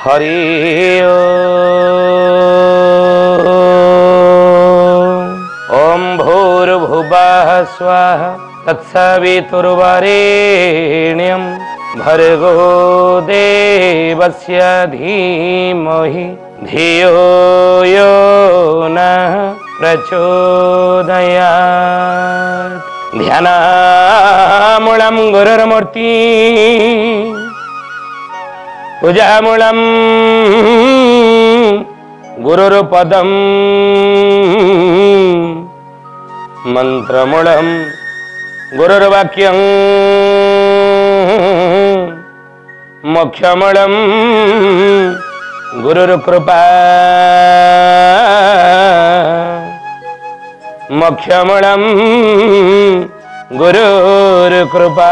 हरि ओम भूर्भुवः स्वः तत्सवितुर्वरेण्यं भर्गो देवस्य धीमहि धियो यो नः प्रचोदयात्। ध्यानामूलं गुरुर्मूर्ति पूजामूलं गुरुर्पदं मंत्रमूलं गुरुर्वाक्यं मोक्षमूलं गुरुर्कृपा मोक्षमूलं गुरुर्कृपा।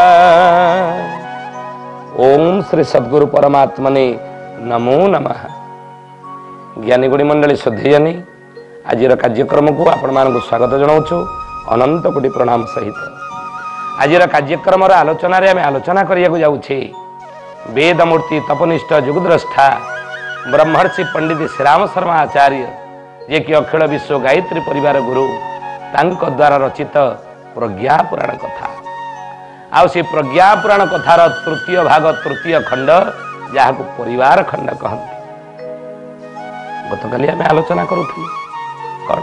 ओम श्री सद्गुरु परमात्मने नमो नमः। ज्ञानी गुणी मंडली श्रद्धेयनी आज कार्यक्रम को आपण मानक स्वागत जनाऊँ अनंत कोटि प्रणाम सहित। आज कार्यक्रम आलोचन आलोचना करने जाऊे वेदमूर्ति तपनिष्ठ जुगद्रष्टा ब्रह्मर्षि पंडित श्रीराम शर्मा आचार्य जे कि अखिल विश्व गायत्री परिवार गुरु तांको द्वारा रचित प्रज्ञा पुराण कथा आउ से प्रज्ञा पुराण कथार तृतीय भाग तृतीय खंड जहाँ को परिवार खंड कहते। गतकाली आम आलोचना करूँ कौन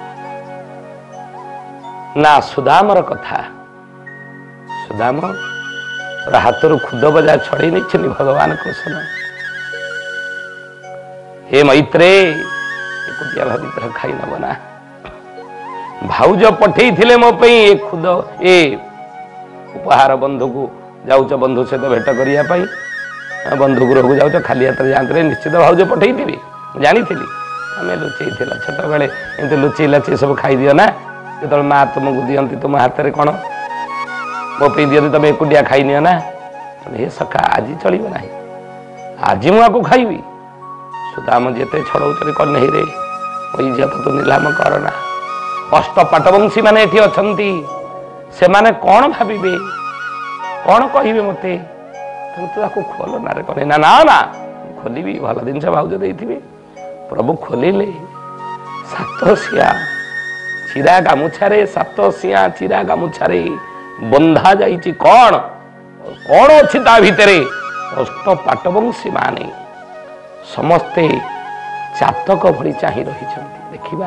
ना सुदामर कथा। सुदाम हाथ खुद बजा छड़े नहीं भगवान कृष्ण। हे मैत्रे एकुटिया भावितर खाई नब ना भाउज पठे मो खुद ए उपहार बंधु को जाऊच बंधु सहित भेट करने बंधु गृह को जाऊच खाली हाथ जाते निश्चित भाउज पठे जानी आम लुचई छोट बेले एमती लुचई लाची सब खाई दियो ना जो माँ तुमको दियंती तुम हाथ में कौन मो पे दियंती तुम एकुटिया खाई नियो ना हे सखा आज चलो ना आज मुझे खाइबी। सुदाम जिते छड़ौचरी कन्हई रे इज्जत तो नीलाम करना। अष्ट पाटवंशी माने एठी अछंती से माने कौन भाविबे कौन कहिबे मते तू ताको खोल ना रे कने ना ना ना खोलिबी भल जिनस भाउज देइथिबे। प्रभु खोलिले सातसिया चिरा गामुछारे सातसिया चिरा गामुछारे बंधा जाइछि कौन कौन अछि ता भितरे अष्ट पाटवंशी माने समस्ते चातक भली चाहि रही देखिबा।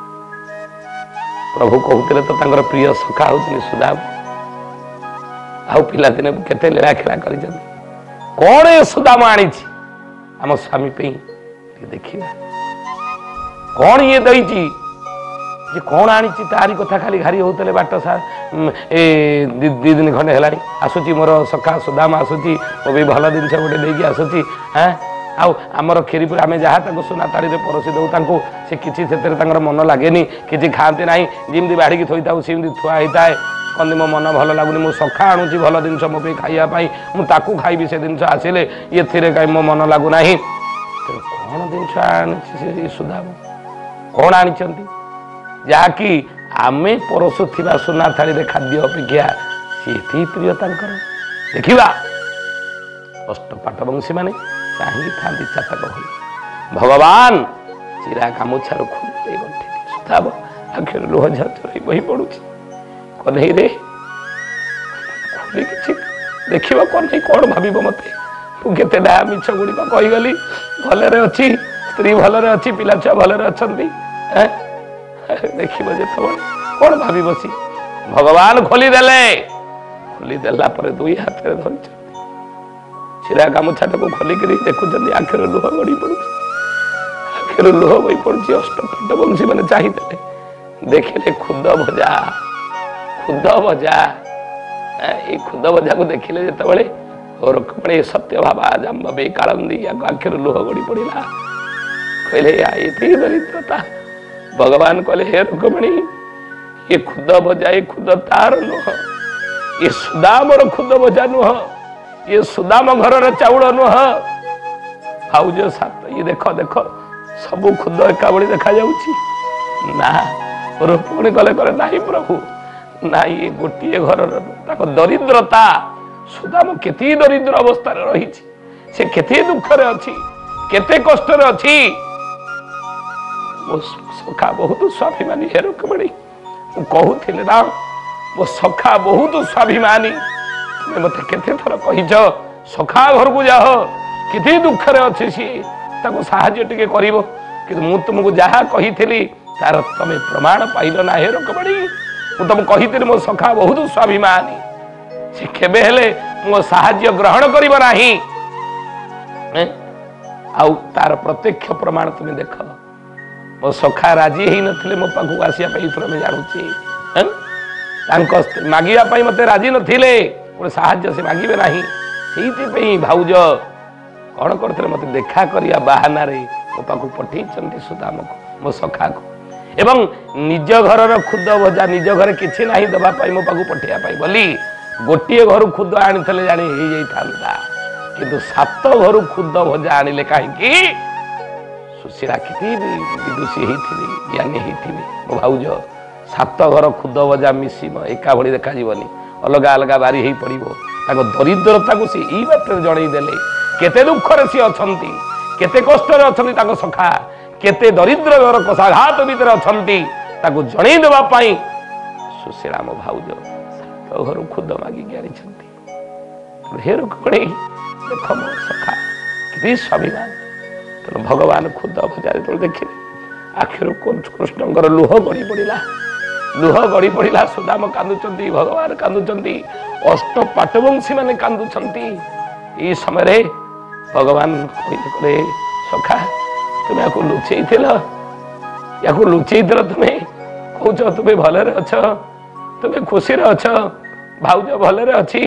प्रभु कहते तो तांकर प्रिय सखा होती सुदाम आउ पिला दिने केते लीला खेला कर कौन ये सुदाम आनी आम स्वामी पे देखिए कौन ये दही कौन आनी तारी कथा खाली घारी होते बाट सा दी दिन खंडे है आसूची मोर सखा सुदाम आसूची मो भी भल जिन गोटे देकी आसूची हाँ आउ आमर खीरीपुर आम जहाँ सुना ताड़ी परसी दऊ से किसी मन लगे कि खाती ना जमी बाढ़ थी सेमती थुआ होता है कहते मो मन भल लगुनि मु सखा आणुची भल जिन मो खाइबापी मुझे खाइबी से जिन आसिले ये कहीं मो मन लगुना कौन जिन आनी सुदाम कौन आनी जहाँकि आम परसुवा सुना थाली खाद्य अपेक्षा सी प्रिय देखा। अष्ट पाटवंशी माने चाही था चातक भली भगवान चिरा गामुछार खुले गंठे सुदाम आखिर लुह झर बही पड़ू कन्हई रे खुली कि देखा कन्हई कौन भाव मत मुझे मिछ गुड़िक कहीगली भलरे अच्छी स्त्री भलरे अच्छी पिला छुआ भलरे अच्छा देख जो कौन भाव सी भगवान खोलीदेला दुई हाथ में धरी चिरा गामुछा को खोलिक देखुं आखिर लुह गड़ी पड़ू आखिर लुह बही पड़ी। अष्ट पाटवंशी मैंने चाहिए देखिले खुद भजा ये खुद भजा को देखिले जिते रुक्मणी सत्य भावा जाम्बी कालंदी आखिर लुह गड़ी पड़ा कहले ये दरिद्रता। भगवान कहले हे रुक्मणी ये खुद भजा ये खुद तार नुह ये सुदामर खुद भजा नुह ये सुदाम घर चाउल नुह भाउज सात ये देख देख सब खुद एका बड़ी देखा जाउची ना रुक्मणी कले करे नाही प्रभु ना ये गोटे घर दरिद्रता सुदाम केती दरिद्र अवस्था रही से केते दुख रे अच्छी केते कष्ट अच्छी मो सखा बहुत स्वाभिमानी हे रुक्मिणी कहूली ना मो सखा बहुत स्वाभिमानी तुम्हें मत केते थर कहीच सखा घर को जाओ कितनी दुखरे अच्छे सी साहाଯ୍ୟ टिके करिवो कि मु तुमको जहा कही तार तमें प्रमाण पाइल ना हे रुक्मिणी मु तुम कही मो सखा बहुत स्वाभिमानी से केबे हेले मो साहाଯ୍ୟ ग्रहण करिवो नाही आउ तार प्रत्यक्ष प्रमाण तुम्हें देख मो सखा राजी ही नथिले मो पाखु आसिया पई मैं जानुची मागिया मत राजी नथिले गोटे साहाଯ୍ୟ से मागिबे नाही सेइति पई भाउज कौन करते मत देखा करिया बाहाना रे मो पाखु पठेई चंती सुदाम को मो सखा को एवं निज घर खुद भजा निज घर किछि नाही दबा पाई मो पाखु पठेया पाई बोली गोटे घर खुद आनिथले जानी हे जाई थांदा किंतु 7 घर खुद भजा आनिले काहे सुशीला किती विदुषी होती ज्ञानी होती मो भाउज 7 घर खुद भजा मिसिम एका भली देखा जीवनी अलग अलग बारी हो पड़ो दरिद्रता को सी बात जनईदेले केते दुखरे सी अच्छा केते कष्ट अच्छा सखा केते दरिद्र घर कषाघात भितर अच्छा जनई देवाई सुशीला मो भाउज 7 घर खुद मागिक आनी हे रुक्मिणी देख मो सखा कि स्वाभिमान तेणु भगवान खुद भजा जो देखिले आखिर कृष्णकर लुह गड़ी पड़ा सुदाम कांदुचंती भगवान कांदुचंती अष्ट पाटवंशी माने कांदुचंती ये समय भगवान कहले सखा तुम या लुचई तुम्हें कौच तुम्हें भलरे अछ तुम्हें खुशी अछ भाउज भलरे अच्छी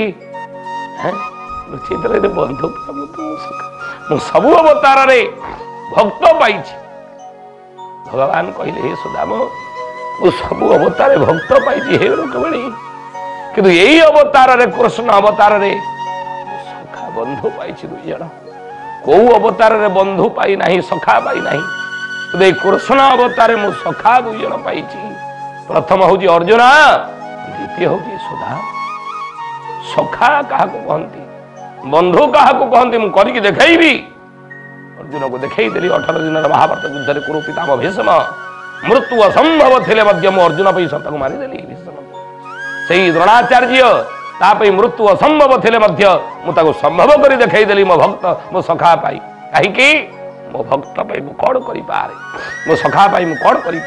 लुचई बंधु मु सबु अवतार रे भक्त पाई भगवान कहले हे सुदाम मु सबु अवतार भक्त पाई हे रुक्मिणी किंतु यही अवतार रे कृष्ण अवतार रे सखा बंधु पाई 2 जण कौ अवतार रे बंधु पाई नाही सखा पाई नाही कृष्ण अवतार मु सखा 2 जण पाई प्रथम हूँ अर्जुन द्वितीय हूँ सुधा सखा क्या कहती बंधु क्या कहती मुझे करके देखी अर्जुन को देखई देली 18 दिन महाभारत युद्ध कुरु पितामह भीष्म मृत्यु असंभव थे अर्जुन पर सत को मारिदेली भीष्म से द्रोणाचार्य तापई मृत्यु असंभव थे मुझे संभव कर देखईदेली मो भक्त मो सखा पाई कहीं मो भक्त पाई मु कौन कर मो सखा पाई मु कौन कर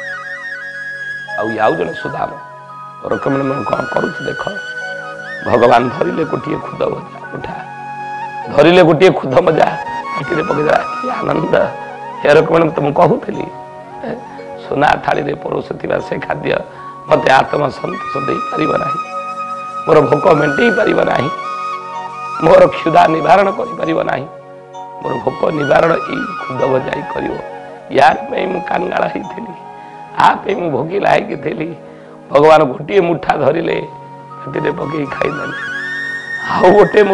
आउ जन सुदाम रुक्मिणी मन कौन करुच देख भगवान धरिले गोटे खुद भजा उठा धरिले गोटे खुद मजा पाटी पकईदेला कि आनंद हे रुक्मिणी तुम कहूली सोना थाली रे परोसुवा से खाद्य मत आत्मा संतोष दे पार मोर भोक मेटे पार मोर क्षुधा निवारण कर मोर भोक निवारण यही खुद भजाई कर यार मु कांगाला होती आप मु भोगिला थी भगवान गोटे मुठा धरिले पाटी पकई खाईदे आउ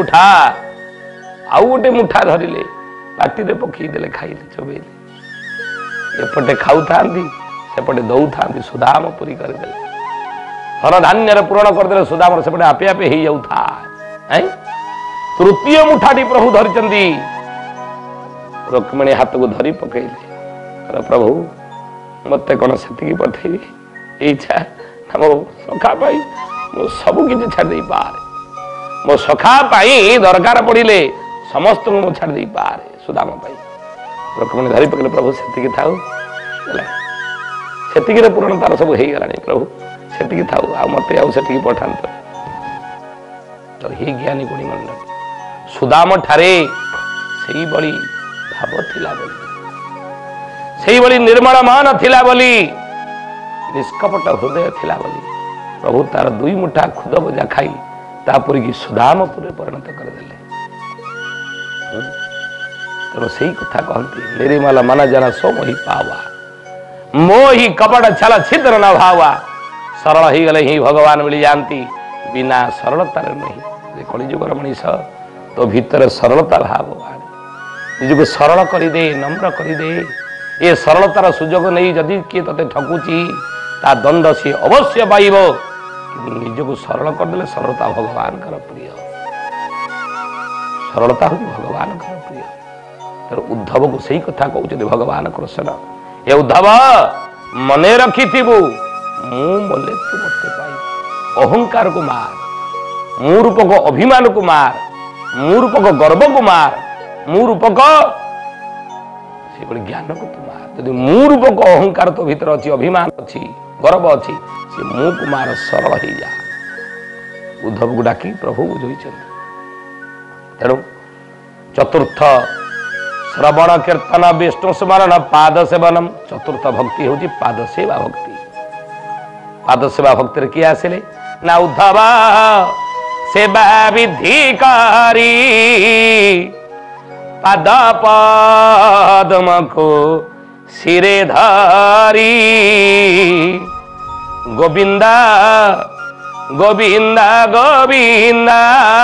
गोटे मुठा धरिले पाटी पकईदे खाइले चबेले एपटे खाऊ सेपटे दौ था सुदाम पूरी करदे धन धान्य पूरण करदे सुदाम सेपटे आपे आपे हो जाऊथा तृतीय मुठाटी प्रभु धरी रुक्मिणी हाथ को धरी पकईले प्रभु मत कौन से पठेबी इच्छा मो सखा पाई मो सबू किसी छाड़ी पारे मो सखा पाई दरकार पड़े समस्त को मो छाड़ी पारे सुदाम पाई रुक्मिणी धरी पकड़े प्रभु से थाऊ से पूरण तार सब हो गला प्रभु से थाऊ आ मत आठ पठात तो हे ज्ञानी गुणी मंडल सुदाम ठारे से बड़ी भाव थिला बोली से बड़ी निर्मल मान थिला बोली निष्कपट हृदय थिला बोली प्रभु तार 2 मुठा खुद भजा खाई तापुरी की सुदामपुर परिणत करदेले तेणु से कथा कहती निर्मल मन जन सो मोहि पावा मोहि कपट छल छिद्र न भावा सरल ही गले ही भगवान मिल जाती बिना सरलतार नहीं कलिजुगर मनीष तो भीतर सरलता भाव निजक सरल करदे नम्र करदे ये सरलतार सुजोग नहीं जदि किए ते ठकुची ता दंड सी अवश्य पाइब निजक सरल करदे सरलता भगवान प्रिय सरलता हूँ भगवान प्रिय तर उद्धव को सही कथा कहते भगवान कृष्ण ए उद्धव मने रखिथिबु मु मले तू मते पाई अहंकार को मार मु रूपक अभिमान को मार मु रूपक गर्व को मार मु रूपक से ज्ञान को तू मार यदि मु रूपक अहंकार तो भीतर अच्छी अभिमान अच्छी गर्व अच्छी से मु को मार सरल हो जा उद्धव को डाकी प्रभु बुझे तेणु चतुर्थ श्रवण कीर्तन विष्णु स्मरण पाद सेवनम चतुर्थ भक्ति हूँ पाद सेवा भक्ति पाद सेवा भक्ति किए आसिले ना उद्धव सेवा विधि करी पाद पद्म को सिरे धरी गोविंदा गोविंदा गोविंदा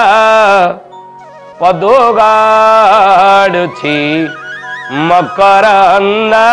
पदोगाड़ी मकरंदा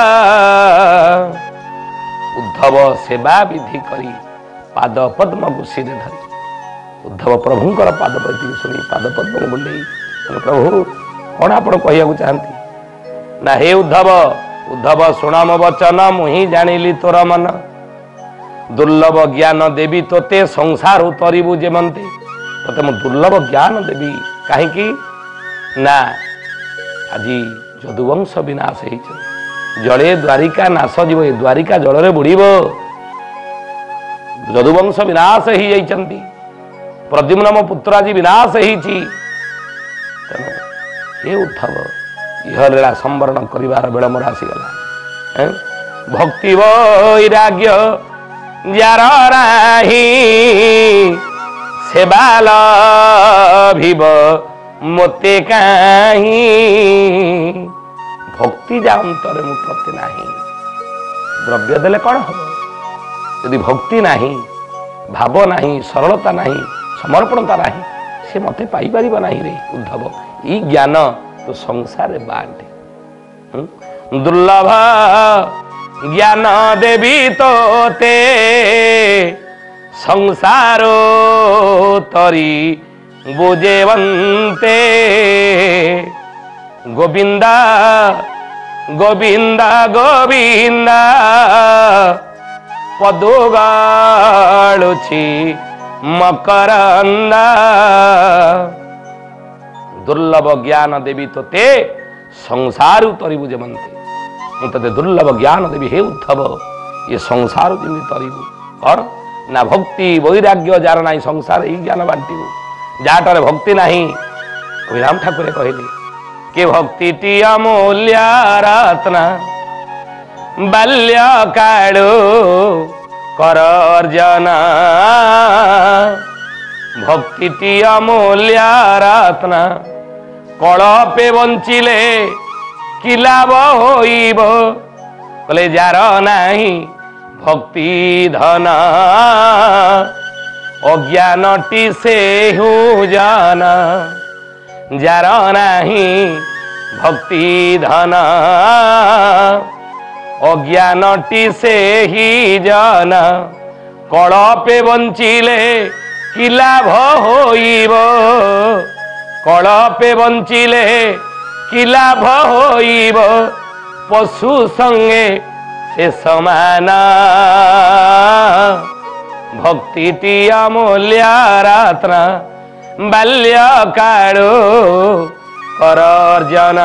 उद्धव सेवा विधि करी पाद पद्म को सिरे धरी उद्धव प्रभुंकर पाद पद्म शुणी पाद पद्म को बुले प्रभु कौन आप कहू चाहती ना हे उद्धव उद्धव शुण मो वचन मुही जानिली तोर मन दुर्लभ ज्ञान देवी तोते संसार तरीबू जेमंते तोते मु दुर्लभ ज्ञान देवी कहीं ना आज यदुवंश विनाश हो जड़े द्वारिका नाश जीव द्वारिका जल बुड़ब यदुवंश विनाश हो जाती प्रद्युम्न मो पुत्र आज विनाश हो उद्धव यह लीला संवरण कर बेल मोर आसीगला भक्ति वैराग्य जार राही सेवा लभिब मोते कहीं भक्ति जा अंतर मु प्रति नाही द्रव्य देले कौन हम यदि भक्ति नाही भाव नाही सरलता नाही समर्पणता नाही से मते पाई परिबा नाही रे उद्धव ई ज्ञान तो संसार बांटे दुर्लभ ज्ञान देवी तोते संसारो तरी बुझेवंते गोविंदा गोविंदा गोविंदा पदोगाड़ी मकरंदा दुर्लभ ज्ञान देवी तोते संसार तरीबू जेमंते मुझे दुर्लभ ज्ञान देवी हे उद्धव ये संसार जमी तरीबू कौन ना भक्ति वैराग्य जार ना संसार ही ज्ञान बांटू जाटर भक्ति नहीं अभिराम ठाकुर कहले के भक्ति टी अमूल्य रत्न बाल्य काड़ो कर अर्जन भक्ति टी अमूल्य रत्न कलपे बंचिले कि लाभ होइब कले जार नाही भक्ति धन अज्ञानटी से हूँ जान जार नाही भक्ति धन अज्ञानटी से ही जान कलपे बंचिले कि लाभ होइब कलपे बंचिले कि लाभ होइब पशु संगे से समान भक्ति अमूल्य रत्न बाल्य काड़ो कर अर्जन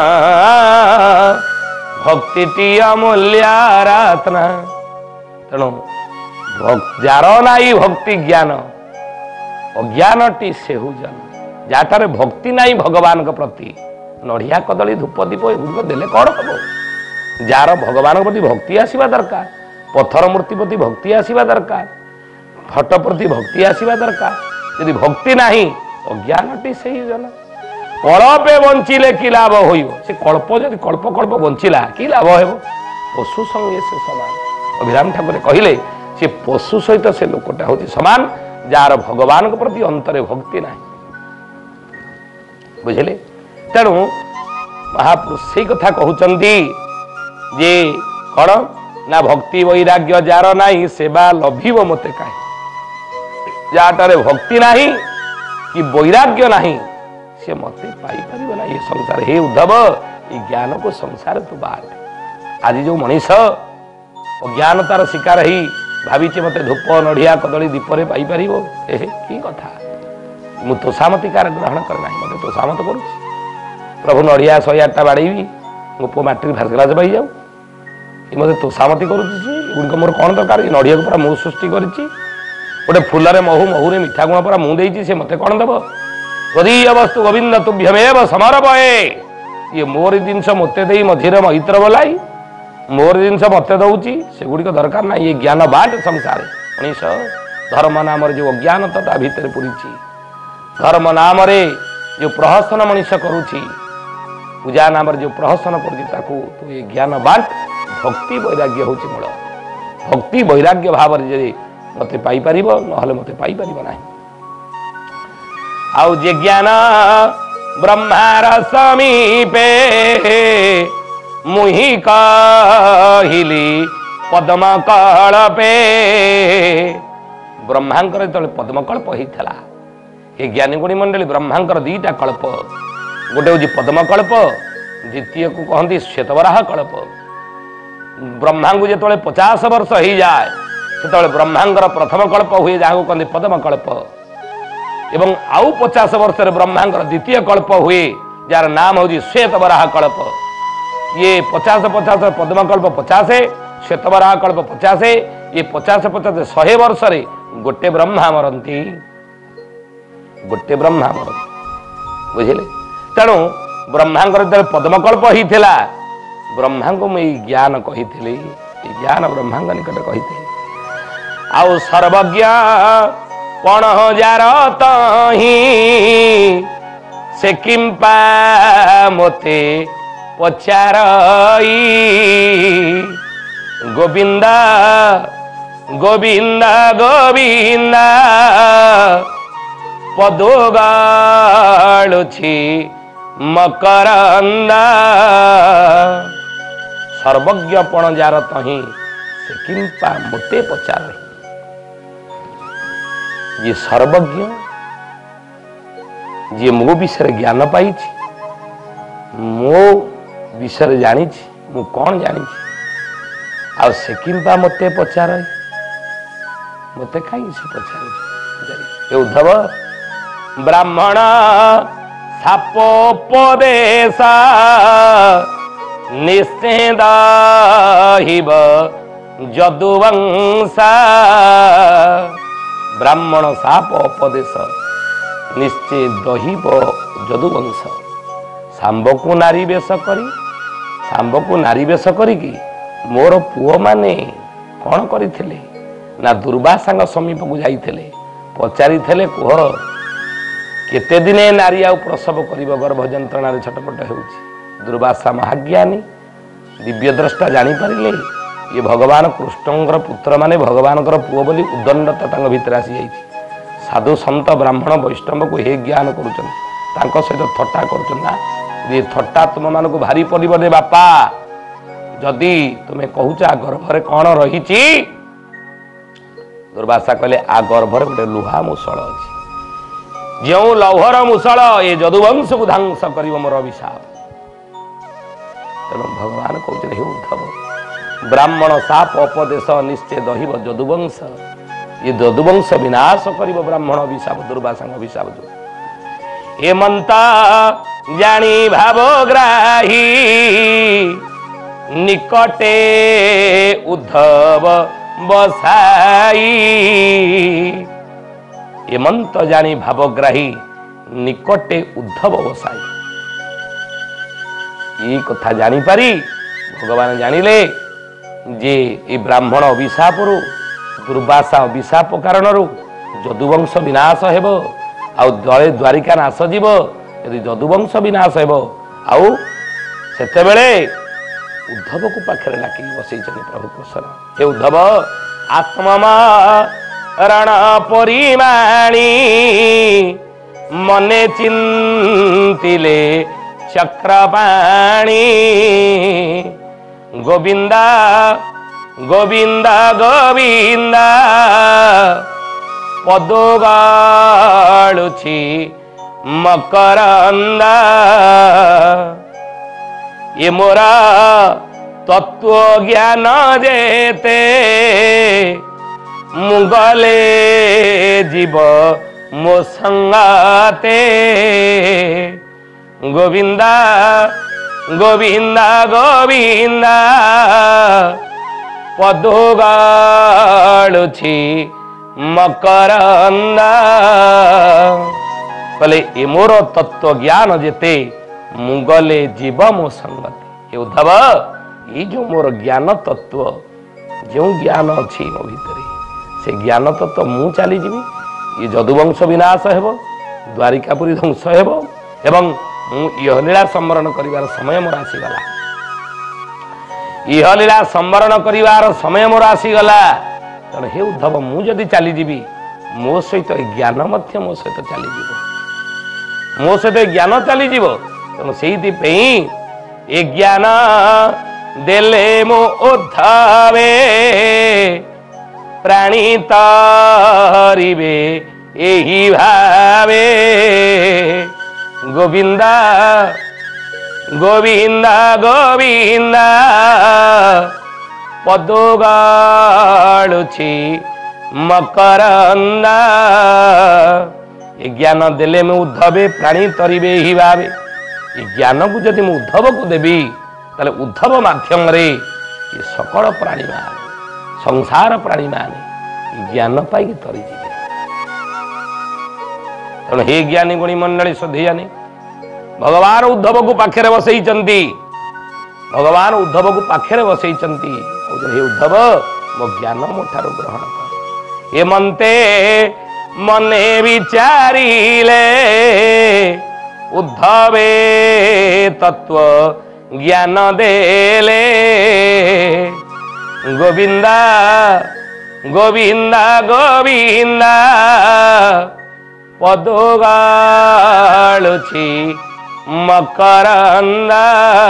भक्ति अमूल्य रत्न तेणु जार नाई भक्ति ज्ञान अज्ञानटी से जन जाटार भक्ति नाई भगवान प्रति नड़िया कदली धूप दीप एगुड़िक देले कौन हम जार भगवान प्रति भक्ति आसवा दरकार पत्थर मूर्ति प्रति भक्ति आसवा दरकार फट प्रति भक्ति आसवा दरकार यदि भक्ति नहीं अज्ञानटी से ही जन कल्पे बंचिले कि लाभ हो कल्प जब कल्प कल्प बंचिला कि लाभ हो पशु संगे से समान अभिराम ठाकुर कहले से पशु सहित से लोकटा हूँ समान जार भगवान प्रति अंतरे भक्ति ना बुझे तेणु महापुरुष से कथा कहते जे कौन ना भक्ति वैराग्य जार नाही सेवा लभिब मते कहीं जाटारे भक्ति नाही कि वैराग्य नाही से मते पाई परिबो ना ये संसार हे उद्धव ज्ञान को संसार तू बाट आज जो मनीष अज्ञानतार शिकार ही भावी मत धूप नड़िया कदली दीपरे पाइपर कि कथा मु तोषामतिकार ग्रहण करना मत तोषामत कर प्रभु नड़िया 108टा बाड़ेबी मो पु मैट्रिक फास्ट क्लास पाई जाऊ मत तोषामती करुक मोर कौन दरकार नड़िया को पूरा मु सृष्टि करी गोटे फुलरे महू महूरे मिठा गुण पूरा मुझे सी मत कौन दब गदीय वस्तु गोविंद तुभ्यमेव समर्पये ये मोर जिनस मत दे मझीरे मैत्र बोलाई मोर जिनस मत दौची से गुड़िक दरकार ना ये ज्ञान बाट संसार मनीष धर्म नाम जो अज्ञानता भितर पूरी धर्म नाम जो प्रहसन मनीष करुच्ची पूजा नाम जो प्रहसन कर ये ज्ञान बाट भक्ति वैराग्य हूँ मूल भक्ति वैराग्य भाव मत पाइपर ना मत पाइपर ना आउ जे ज्ञान ब्रह्मार समीपे मुहि कहली पद्म कल्पे ब्रह्मांकर जो पद्म कल्प होता ये ज्ञानी गुणी मंडली ब्रह्मांकर 2टा कल्प गोटे हूँ पद्म कल्प द्वितीय को कहती श्वेतवराह कल्प ब्रह्मा को जो 50 वर्ष हो जाए से ब्रह्मांकर प्रथम कल्प हुए जहाँ को कहते पद्म कल्प एवं आउ 50 वर्ष ब्रह्मांकर द्वितीय कल्प हुए जार नाम हूँ श्वेतवराह कल्प ये 50 पद्मकल्प 50 श्वेतवराह कल्प 50 ये 50 100 वर्ष गोटे ब्रह्मा मरती गोटे ब्रह्मा मरती बुझे तेणु ब्रह्मांकर जो पद्मकल्प होता ब्रह्मा को मुझे ज्ञान कही ज्ञान ब्रह्मा निकट कही आउ सर्वज्ञ कौन जार तही से किंपा मोते पचारई गोविंदा गोविंदा गोविंदा पदोगालुछि मकरंदा सर्वज्ञ पण जार तही से किंपा मोते पचारई ये सर्वज्ञ जी मो विषय ज्ञान पाई मो विषय जानी मु कौन जानी आ से किंपा मते पचार मते कहीं से पचार उद्धव ब्राह्मण सापोपदेश निषेध जदुवंशा ब्राह्मण साप उपदेश निश्चय दहिब जदुवंश सांब को नारी वेश करी सांब को नारी वेश करी मोर पुओ माने कौन करथिले ना दुर्वासा समीप को जाइथिले पचारि थिले कुह केते दिने नारी आ प्रसव करिब गर्भ जंत्रणा छटपट होउछि दुर्वासा महाज्ञानी दिव्य द्रष्टा जानी पारिले ये भगवान कृष्णंकर पुत्र माने भगवान पुओ बोली उद्दंडता भितर आसी जाइछि साधु संत ब्राह्मण वैष्णव को हे ज्ञान करुछन तांको सहित थट्टा करुछन ना ये थट्टा तुम मान को भारी पड़िब रे बापा जदि तुम्हें कहूचा गर्भरे कौन रही दुर्वासा कहले आ गर्भरे गोटे लुहा मुसळ अछि जो लौहर मुसळ ये जदुवंश को ध्वंस करिब मोर अभिशाप तेणु भगवान कहते हे उद्धव ब्राह्मण साप उपदेश निश्चय दहिब जदुवंश ये जदुवंश विनाश करिब ब्राह्मण अभिशाप दुर्वासा अभिशाप जो हेमंत जानी भावग्राही निकटे उद्धव बसाई हेमंत जानी भावग्राही निकटे उद्धव बसाई ये कथा जानी पारी भगवान जानिले जे ये ब्राह्मण अभिशाप दुर्वासा अभिशाप कारण जदुवंश विनाश हेब आउ दले द्वारिका नाश जीव यदि जदुवंश विनाश हेब आउ सेतेबेले उद्धव को पाखरे डाकी बसई प्रभु कृष्ण हे उद्धव आत्मा रण परिमाणी मने चिंतिले चक्रपाणी गोविंदा गोविंदा गोविंदा पदोगालुछि मकरंदा ये मोर तत्व ज्ञान जेते मुगले जीव मो संगाते गोविंदा गोविंदा गोविंदा पदोगाड़ुछि मकरंदा कले ए मोर तत्व ज्ञान जेते मुगले जीव मो संगति हे उद्धव ये जो मोर ज्ञान तत्व जो ज्ञान अच्छी मो भितर से ज्ञान तत्व मु चली जीवी ये जदुवंश विनाश हेब द्वारिकापुरी ध्वंस हेब एवं इहलीला संवरण करिवार समय मोर आसीगला इहलीला संवरण करिवार समय मोर आसीगला तेणु हे उद्धव मु जदि चली जीवी मो सहित ज्ञान मध्य मो सहित चली जीव मो सहित ज्ञान चली जीव तेणु से ज्ञान देले मो उद्धवे प्राणी तारिबे एही भावे गोविंदा गोविंदा गोविंदा पदोगाड़ुछि मकरंदा ये ज्ञान देले में उद्धवे प्राणी तरिबे ही भावे ये ज्ञान को जदि मैं उद्धव को देवी ताले उद्धव माध्यम रे ये सकल प्राणी माने संसार प्राणी माने ज्ञान पाई तरी जीवे तेणु हे ज्ञानी गुणी मंडली श्रद्धेयानी भगवान उद्धव को पाखे बसई भगवान उद्धव को पाखे बसई हे उद्धव मो ज्ञान मो ठार ग्रहण कर ये मनते मने विचारिले उद्धवे तत्व ज्ञान देले गोविंदा गोविंदा गोविंदा पदोगाड़ुछि मकरंदा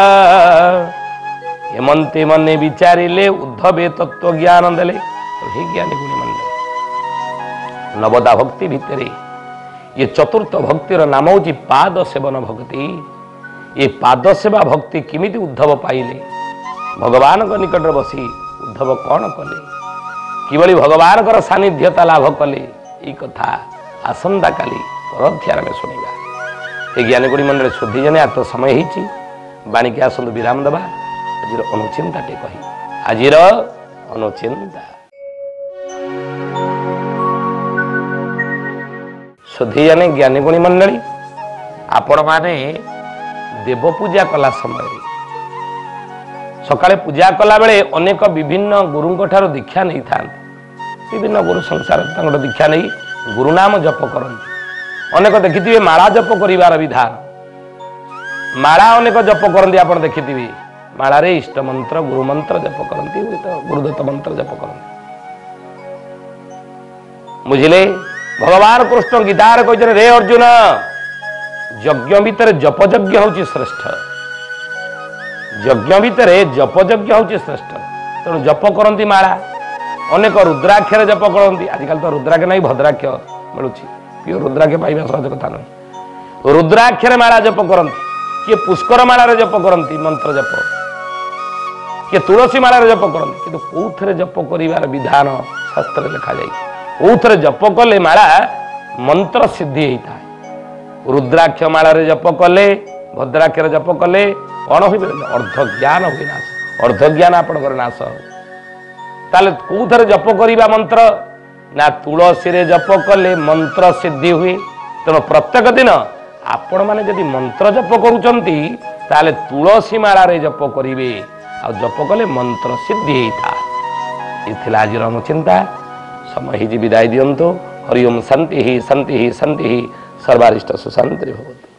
हेमंते मने विचारिले उद्धवे तत्व ज्ञान देले हे ज्ञानी गुणी मंडल नवदा भक्ति भितरे ये चतुर्थ भक्तिर नाम हूँ पाद सेवन भक्ति ये पाद सेवा भक्ति किमिति उद्धव पाइले भगवान निकट बसी उद्धव कौन कले किभली भगवान सानिध्यता लाभ कले ये कथा आसंता काली परध्यान में शुणा ये ज्ञानी गुणी मंडल शुद्धि जने आ तो समय होती बाणिकी आसतु विराम देवा आज अनुचिंता टे कही आज अनुचिंता शुद्धि जने ज्ञानी गुणी मंडली आपण माने देव पूजा कला समय सकाळे पूजा कला बेले अनेक विभिन्न गुरुंक ठारो दीक्षा नहीं था विभिन्न गुरु संसार दीक्षा नहीं गुरुनाम जप करती अनेक देखिथिबे माला जप करिवार विधान माला अनेक जप करती आप देखिथिबे माला रे इष्ट मंत्र गुरु मंत्र जप करती गुरुदत्त मंत्र जप करती बुझिले भगवान कृष्ण गीतार कहते रे अर्जुन यज्ञ भितर जप यज्ञ होची श्रेष्ठ यज्ञ भितर जप यज्ञ होची श्रेष्ठ तेणु जप करती माला अनेक रुद्राक्षर जप करती आजकल तो रुद्राक्ष नहीं भद्राक्ष मिलूँ प्योर रुद्राक्ष पाइबा सहज कथा नहीं रुद्राक्षर माला जप करती किए पुष्कर माला जप करती मंत्र जप किए तुलसी माला जप करती कि कौथे जप कर विधान शास्त्र लिखा जाए कौथे जप कले माला मंत्र सिद्धि होता है रुद्राक्ष माला जप कले भद्राक्षर जप कले कौन हो अर्ध ज्ञान हुए नाश अर्ध ज्ञान आपंकर नाश ताले कौथे जप करवा मंत्र ना तुलसी रे जप कले मंत्र सिद्धि हुए तेणु प्रत्येक दिन आपण मैंने जदि मंत्र जप करुचंती ताले तुलसी माला रे जप करिवे आ जप कले मंत्र सिद्धि होता ये आज अनुचिंता समय ही विदाय दियंतु हरि ओम शांति ही शांति ही शांति ही सर्वारिष्ट सुशांति भवतु।